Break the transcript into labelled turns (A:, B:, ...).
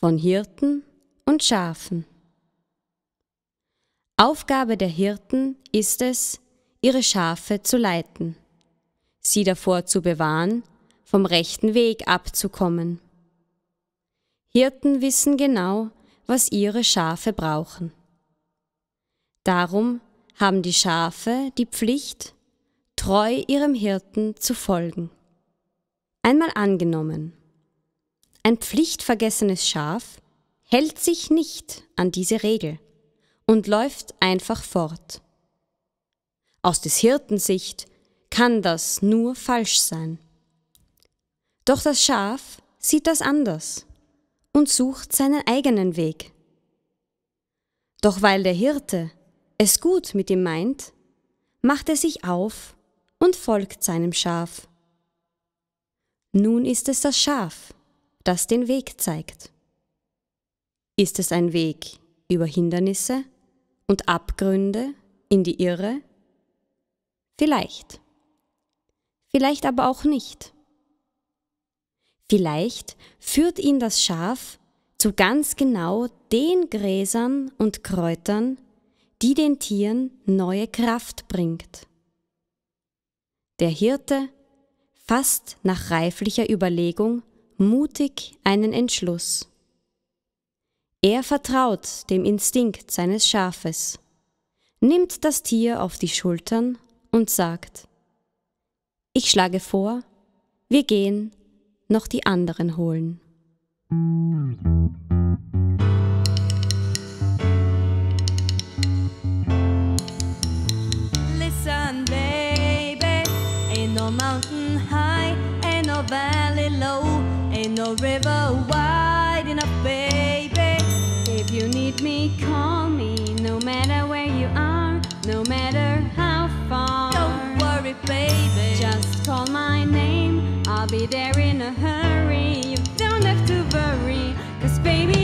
A: von Hirten und Schafen. Aufgabe der Hirten ist es, ihre Schafe zu leiten, sie davor zu bewahren, vom rechten Weg abzukommen. Hirten wissen genau, was ihre Schafe brauchen. Darum haben die Schafe die Pflicht, treu ihrem Hirten zu folgen. Einmal angenommen, ein pflichtvergessenes Schaf hält sich nicht an diese Regel und läuft einfach fort. Aus des Hirten Sicht kann das nur falsch sein. Doch das Schaf sieht das anders und sucht seinen eigenen Weg. Doch weil der Hirte es gut mit ihm meint, macht er sich auf und folgt seinem Schaf. Nun ist es das Schaf, das den Weg zeigt. Ist es ein Weg über Hindernisse und Abgründe in die Irre? Vielleicht. Vielleicht aber auch nicht. Vielleicht führt ihn das Schaf zu ganz genau den Gräsern und Kräutern, die den Tieren neue Kraft bringt. Der Hirte fasst nach reiflicher Überlegung mutig einen Entschluss. Er vertraut dem Instinkt seines Schafes, nimmt das Tier auf die Schultern und sagt: Ich schlage vor, wir gehen noch die anderen holen.
B: Listen, baby, ain't no mountain high, ain't no valley low, ain't no river wide enough, baby. If you need me, call me, no matter where you are, no matter how far. Don't worry, baby, just call my name, I'll be there in a hurry. You don't have to worry, 'cause baby